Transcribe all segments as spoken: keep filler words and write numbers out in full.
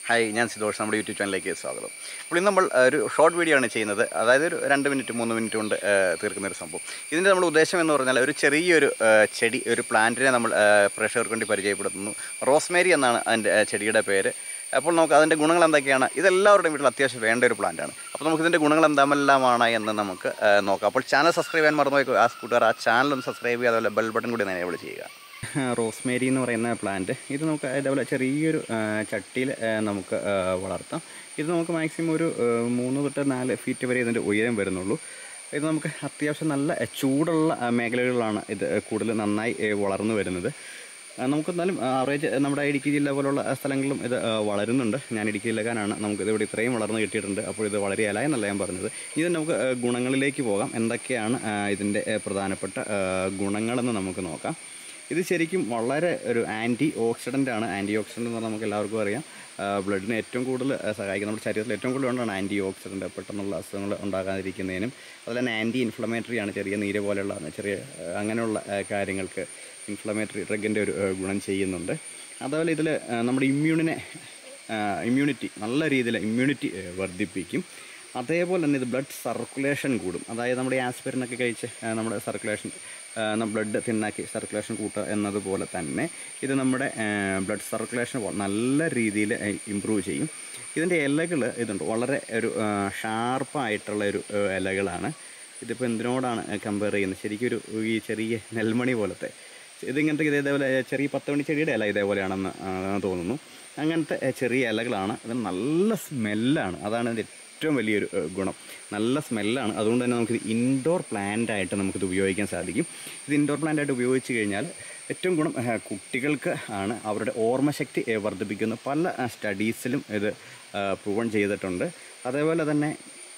Hi, ഞാൻ സിതോഷ്. നമ്മുടെ YouTube ചാനലിലേക്ക് സ്വാഗതം. അപ്പോൾ ഇന്ന് നമ്മൾ ഒരു ഷോർട്ട് വീഡിയോ ആണ് ചെയ്യുന്നത്. അതായത് ഒരു രണ്ട് മിനിറ്റ് മൂന്ന് മിനിറ്റ് കൊണ്ട് തീർക്കുന്നൊരു സംഭവം. ഇതിൻ്റെ നമ്മൾ ഉദ്ദേശം എന്ന് പറഞ്ഞാൽ ഒരു ചെറിയൊരു ചെടി, ഒരു പ്ലാന്റിനെ നമ്മൾ പ്രേക്ഷകർക്ക് വേണ്ടി പരിചയപ്പെടുത്തുന്നു. റോസ്മേരി എന്നാണ് അതിൻ്റെ ചെടിയുടെ പേര്. അപ്പോൾ നമുക്ക് അതിൻ്റെ ഗുണങ്ങൾ എന്തൊക്കെയാണ്, ഇതെല്ലാവരുടെയും വീട്ടിൽ അത്യാവശ്യം വേണ്ട ഒരു പ്ലാന്റാണ്. അപ്പോൾ നമുക്ക് ഇതിൻ്റെ ഗുണങ്ങൾ എന്താമെല്ലാമാണ് എന്ന് നമുക്ക് നോക്കാം. അപ്പോൾ ചാനൽ സബ്സ്ക്രൈബ് ചെയ്യാൻ മറന്നുപോയി ആ കൂട്ടുകാർ ആ ചാനലും സബ്സ്ക്രൈബ് ചെയ്യുക, അതുപോലെ ബെൽ ബട്ടൺ കൂടി എനേബിൾ ചെയ്യുക. റോസ്മേരി എന്ന് പറയുന്ന പ്ലാന്റ്, ഇത് നമുക്ക് ഇതേപോലെ ചെറിയൊരു ചട്ടിയിൽ നമുക്ക് വളർത്താം. ഇത് നമുക്ക് മാക്സിമം ഒരു മൂന്ന് തൊട്ട് നാല് ഫീറ്റ് വരെ ഇതിൻ്റെ ഉയരം വരുന്നുള്ളൂ. ഇത് നമുക്ക് അത്യാവശ്യം നല്ല ചൂടുള്ള മേഖലകളിലാണ് ഇത് കൂടുതൽ നന്നായി വളർന്നു വരുന്നത്. നമുക്കെന്നാലും ആവറേജ് നമ്മുടെ ഇടുക്കി ജില്ല പോലുള്ള സ്ഥലങ്ങളിലും ഇത് വളരുന്നുണ്ട്. ഞാൻ ഇടുക്കി ജില്ലക്കാരാണ്, നമുക്കിത് ഇവിടെ ഇത്രയും വളർന്ന് കിട്ടിയിട്ടുണ്ട്. അപ്പോൾ ഇത് വളരെ ഇലയെന്നല്ല ഞാൻ പറഞ്ഞത്. ഇത് നമുക്ക് ഗുണങ്ങളിലേക്ക് പോകാം. എന്തൊക്കെയാണ് ഇതിൻ്റെ പ്രധാനപ്പെട്ട ഗുണങ്ങളെന്ന് നമുക്ക് നോക്കാം. ഇത് ശരിക്കും വളരെ ഒരു ആൻറ്റി ഓക്സിഡൻ്റ് ആണ്. ആൻറ്റി ഓക്സിഡൻ്റ് എന്ന് പറഞ്ഞാൽ നമുക്ക് എല്ലാവർക്കും അറിയാം, ബ്ലഡിനെ ഏറ്റവും കൂടുതൽ സഹായിക്കും. നമ്മുടെ ശരീരത്തിൽ ഏറ്റവും കൂടുതൽ കൊണ്ടാണ് ആൻറ്റി ഓക്സിഡൻ്റ്, പെട്ടെന്നുള്ള അസുഖങ്ങൾ ഉണ്ടാകാതിരിക്കുന്നതിനും. അതുപോലെ തന്നെ ആൻറ്റി ഇൻഫ്ലമേറ്ററി ആണ്. ചെറിയ നീര് പോലെയുള്ള ചെറിയ അങ്ങനെയുള്ള കാര്യങ്ങൾക്ക് ഇൻഫ്ലമേറ്ററി ഡ്രഗിൻ്റെ ഒരു ഗുണം ചെയ്യുന്നുണ്ട്. അതുപോലെ ഇതിൽ നമ്മുടെ ഇമ്മ്യൂണിനെ ഇമ്മ്യൂണിറ്റി നല്ല രീതിയിൽ ഇമ്മ്യൂണിറ്റി വർദ്ധിപ്പിക്കും. അതേപോലെ തന്നെ ഇത് ബ്ലഡ് സർക്കുലേഷൻ കൂടും. അതായത് നമ്മുടെ ആസ്പിരിനൊക്കെ കഴിച്ച് നമ്മുടെ സർക്കുലേഷൻ ബ്ലഡ് തിന്നാക്കി സർക്കുലേഷൻ കൂട്ടുക എന്നതുപോലെ തന്നെ ഇത് നമ്മുടെ ബ്ലഡ് സർക്കുലേഷൻ നല്ല രീതിയിൽ ഇമ്പ്രൂവ് ചെയ്യും. ഇതിൻ്റെ ഇലകൾ ഇതുണ്ട്, വളരെ ഒരു ഷാർപ്പായിട്ടുള്ള ഒരു ഇലകളാണ്. ഇതിപ്പോൾ എന്തിനോടാണ് കമ്പയർ ചെയ്യുന്നത്, ശരിക്കും ഒരു ഈ ചെറിയ നെൽമണി പോലത്തെ ഇതിങ്ങനത്തെ ഇതേപോലെ ചെറിയ പത്ത് മണി ചെടിയുടെ ഇല ഇതേപോലെയാണെന്ന് തോന്നുന്നു. അങ്ങനത്തെ ചെറിയ ഇലകളാണ്. ഇത് നല്ല സ്മെല്ലാണ്, അതാണ് ഇതിൻ്റെ ഏറ്റവും വലിയൊരു ഗുണം. നല്ല സ്മെല്ലാണ്. അതുകൊണ്ട് തന്നെ നമുക്കിത് ഇൻഡോർ പ്ലാന്റായിട്ട് നമുക്കിത് ഉപയോഗിക്കാൻ സാധിക്കും. ഇത് ഇൻഡോർ പ്ലാന്റായിട്ട് ഉപയോഗിച്ച് കഴിഞ്ഞാൽ ഏറ്റവും ഗുണം കുട്ടികൾക്ക് ആണ്. അവരുടെ ഓർമ്മശക്തി വർദ്ധിപ്പിക്കുന്ന പല സ്റ്റഡീസിലും ഇത് പ്രൂവൺ ചെയ്തിട്ടുണ്ട്. അതേപോലെ തന്നെ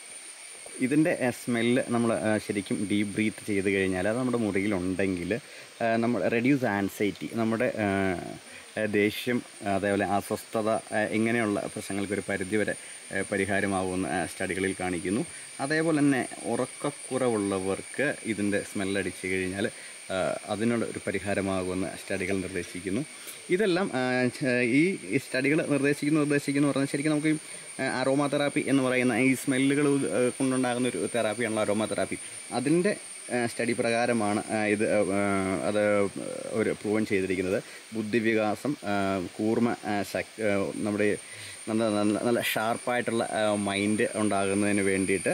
ഇതിൻ്റെ സ്മെല്ല് നമ്മൾ ശരിക്കും ഡീപ്പ് ബ്രീത്ത് ചെയ്ത് കഴിഞ്ഞാൽ അത് നമ്മുടെ മുറിയിലുണ്ടെങ്കിൽ നമ്മൾ റെഡ്യൂസ് ആൻസൈറ്റി, നമ്മുടെ ദേഷ്യം, അതേപോലെ അസ്വസ്ഥത, ഇങ്ങനെയുള്ള പ്രശ്നങ്ങൾക്കൊരു പരിധിവരെ പരിഹാരമാവുമെന്ന് സ്റ്റഡികളിൽ കാണിക്കുന്നു. അതേപോലെ തന്നെ ഉറക്കക്കുറവുള്ളവർക്ക് ഇതിൻ്റെ സ്മെല്ലടിച്ച് കഴിഞ്ഞാൽ അതിനുള്ള ഒരു പരിഹാരമാകുമെന്ന് സ്റ്റഡികൾ നിർദ്ദേശിക്കുന്നു. ഇതെല്ലാം ഈ സ്റ്റഡികൾ നിർദ്ദേശിക്കുന്നു നിർദ്ദേശിക്കുന്നു പറഞ്ഞാൽ ശരിക്കും നമുക്ക് അരോമ തെറാപ്പി എന്ന് പറയുന്ന ഈ സ്മെല്ലുകൾ കൊണ്ടുണ്ടാകുന്ന ഒരു തെറാപ്പിയാണല്ലോ അരോമ തെറാപ്പി. അതിൻ്റെ സ്റ്റഡി പ്രകാരമാണ് ഇത് അത് ഒരു പ്രൂവൻ ചെയ്തിരിക്കുന്നത്. ബുദ്ധിവികാസം, കൂർമ്മ ശക്തി, നമ്മുടെ നല്ല നല്ല നല്ല ഷാർപ്പായിട്ടുള്ള മൈൻഡ് ഉണ്ടാകുന്നതിന് വേണ്ടിയിട്ട്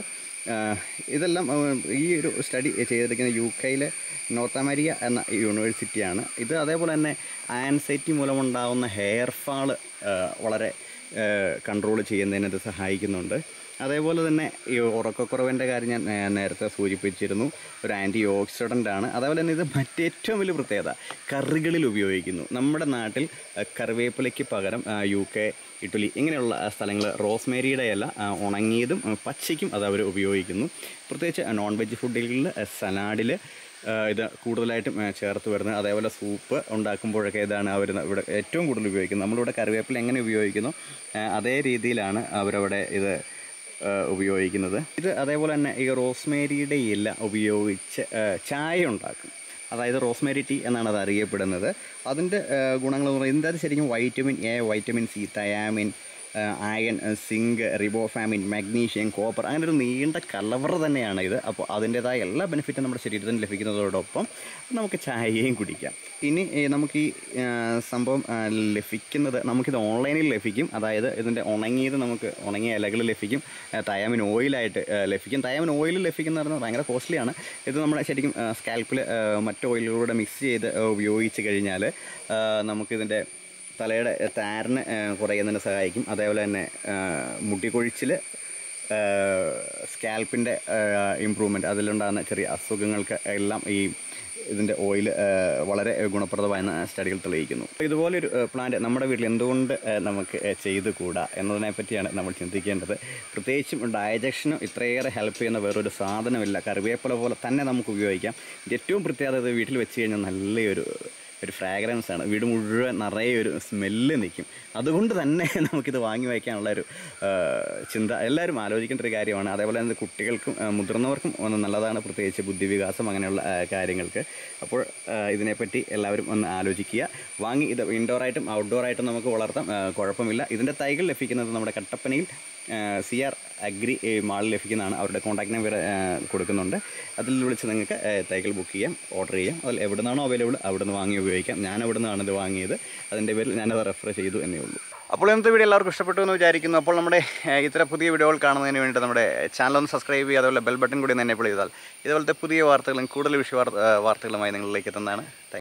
ഇതെല്ലാം ഈ ഒരു സ്റ്റഡി ചെയ്തിരിക്കുന്ന യു കെയിലെ നോർത്ത് അമേരിക്ക എന്ന യൂണിവേഴ്സിറ്റിയാണ്. ഇത് അതേപോലെ തന്നെ ആൻസൈറ്റി മൂലമുണ്ടാകുന്ന ഹെയർ ഫാള് വളരെ കൺട്രോൾ ചെയ്യുന്നതിന് ഇത് സഹായിക്കുന്നുണ്ട്. അതേപോലെ തന്നെ ഈ ഉറക്കക്കുറവിൻ്റെ കാര്യം ഞാൻ നേരത്തെ സൂചിപ്പിച്ചിരുന്നു, ഒരു ആൻറ്റി ഓക്സിഡൻ്റ് ആണ്. അതേപോലെ തന്നെ ഇത് മറ്റേറ്റവും വലിയ പ്രത്യേകത കറികളിൽ ഉപയോഗിക്കുന്നു. നമ്മുടെ നാട്ടിൽ കറിവേപ്പിലയ്ക്ക് പകരം യു കെ, ഇറ്റലി ഇങ്ങനെയുള്ള സ്ഥലങ്ങൾ റോസ്മേരിയുടെ ഇല ഉണങ്ങിയതും പച്ചയ്ക്കും അത് അവർ ഉപയോഗിക്കുന്നു. പ്രത്യേകിച്ച് നോൺ വെജ് ഫുഡുകളിൽ, സലാഡിൽ ഇത് കൂടുതലായിട്ടും ചേർത്ത് വരുന്നത്. അതേപോലെ സൂപ്പ് ഉണ്ടാക്കുമ്പോഴൊക്കെ ഇതാണ് അവർ ഇവിടെ ഏറ്റവും കൂടുതൽ ഉപയോഗിക്കുന്നത്. നമ്മളിവിടെ കറിവേപ്പില എങ്ങനെ ഉപയോഗിക്കുന്നു അതേ രീതിയിലാണ് അവരവിടെ ഇത് ഉപയോഗിക്കുന്നത്. ഇത് അതേപോലെ തന്നെ ഈ റോസ്മേരിയുടെ ഇല ഉപയോഗിച്ച് ചായ ഉണ്ടാക്കും. അതായത് റോസ്മേരി ടീ എന്നാണ് അത് അറിയപ്പെടുന്നത്. അതിൻ്റെ ഗുണങ്ങൾ എന്ന് പറയുന്നത് അത് ശരിക്കും vitamin A, vitamin C, thiamine, iron, zinc, riboflavin, magnesium, copper, അങ്ങനെ ഒരു നീണ്ട കലവറ തന്നെയാണ് ഇത്. അപ്പോൾ അതിൻ്റേതായ എല്ലാ ബെനിഫിറ്റും നമ്മുടെ ശരീരത്തിന് ലഭിക്കുന്നതോടൊപ്പം നമുക്ക് ചായയും കുടിക്കാം. ഇനി നമുക്ക് ഈ സംഭവം ലഭിക്കുന്നത് നമുക്കിത് ഓൺലൈനിൽ ലഭിക്കും. അതായത് ഇതിൻ്റെ ഉണങ്ങിയത് നമുക്ക് ഉണങ്ങിയ ഇലകൾ ലഭിക്കും. തയാമിൻ ഓയിലായിട്ട് ലഭിക്കും. തയാമിൻ ഓയിൽ ലഭിക്കുന്ന പറഞ്ഞാൽ ഭയങ്കര കോസ്റ്റ്ലിയാണ്. ഇത് നമ്മുടെ ശരിക്കും സ്കാൽപ്പിൽ മറ്റ് ഓയിലുകളുടെ മിക്സ് ചെയ്ത് ഉപയോഗിച്ച് കഴിഞ്ഞാൽ നമുക്കിതിൻ്റെ തലയുടെ താരന് കുറയുന്നതിന് സഹായിക്കും. അതേപോലെ തന്നെ മുടികൊഴിച്ചിൽ, സ്കാൽപ്പിൻ്റെ ഇമ്പ്രൂവ്മെൻറ്റ്, അതിലുണ്ടാകുന്ന ചെറിയ അസുഖങ്ങൾക്ക് എല്ലാം ഈ ഇതിൻ്റെ ഓയിൽ വളരെ ഗുണപ്രദമായെന്ന് സ്റ്റഡികൾ തെളിയിക്കുന്നു. ഇതുപോലൊരു പ്ലാന്റ് നമ്മുടെ വീട്ടിൽ എന്തുകൊണ്ട് നമുക്ക് ചെയ്തു കൂടാ എന്നതിനെ പറ്റിയാണ് നമ്മൾ ചിന്തിക്കേണ്ടത്. പ്രത്യേകിച്ചും ഡൈജഷനും ഇത്രയേറെ ഹെൽപ്പ് ചെയ്യുന്ന വേറൊരു സാധനമില്ല. കറിവേപ്പില പോലെ തന്നെ നമുക്ക് ഉപയോഗിക്കാം. ഏറ്റവും പ്രത്യേകത ഇത് വീട്ടിൽ വെച്ച് കഴിഞ്ഞാൽ നല്ലൊരു ഒരു ഫ്രാഗ്രൻസ് ആണ്, വീട് മുഴുവൻ നിറയെ ഒരു സ്മെല്ല് നിൽക്കും. അതുകൊണ്ട് തന്നെ നമുക്കിത് വാങ്ങി വയ്ക്കാനുള്ള ഒരു ചിന്ത എല്ലാവരും ആലോചിക്കേണ്ട ഒരു കാര്യമാണ്. അതേപോലെ തന്നെ കുട്ടികൾക്കും മുതിർന്നവർക്കും ഒന്ന് നല്ലതാണ്, പ്രത്യേകിച്ച് ബുദ്ധിവികാസം അങ്ങനെയുള്ള കാര്യങ്ങൾക്ക്. അപ്പോൾ ഇതിനെപ്പറ്റി എല്ലാവരും ഒന്ന് ആലോചിക്കുക. വാങ്ങി ഇത് ഇൻഡോറായിട്ടും ഔട്ട്ഡോറായിട്ടും നമുക്ക് വളർത്താം, കുഴപ്പമില്ല. ഇതിൻ്റെ തൈകൾ ലഭിക്കുന്നത് നമ്മുടെ കട്ടപ്പനയിൽ സി ആർ അഗ്രി മാളിൽ ലഭിക്കുന്നതാണ്. അവരുടെ കോൺടാക്ട് നമ്പർ കൊടുക്കുന്നുണ്ട്. അതിൽ വിളിച്ച് നിങ്ങൾക്ക് തൈകൾ ബുക്ക് ചെയ്യാം, ഓർഡർ ചെയ്യാം. അതിൽ എവിടെ നിന്നാണോ അവൈലബിൾ അവിടെ നിന്ന് വാങ്ങി ഉപയോഗിക്കാം. ഞാൻ അവിടെ നിന്നാണ് ഇത് വാങ്ങിയത്, അതിൻ്റെ പേരിൽ ഞാനത് റെഫർ ചെയ്തു എന്നേ ഉള്ളൂ. അപ്പോൾ ഇന്നത്തെ വീഡിയോ എല്ലാവർക്കും ഇഷ്ടപ്പെട്ടു എന്ന് വിചാരിക്കുന്നു. അപ്പോൾ നമ്മുടെ ഇത്ര പുതിയ വീഡിയോകൾ കാണുന്നതിന് വേണ്ടിയിട്ട് നമ്മുടെ ചാനൽ ഒന്ന് സബ്സ്ക്രൈബ് ചെയ്യുക, അതുപോലെ ബെൽ ബട്ടൺ കൂടി ഒന്ന് എനേബിൾ ചെയ്താൽ ഇതുപോലത്തെ പുതിയ വാർത്തകളും കൂടുതൽ വിഷയ വാർത്തകളുമായി നിങ്ങളിലേക്ക് എത്തുന്നതാണ്.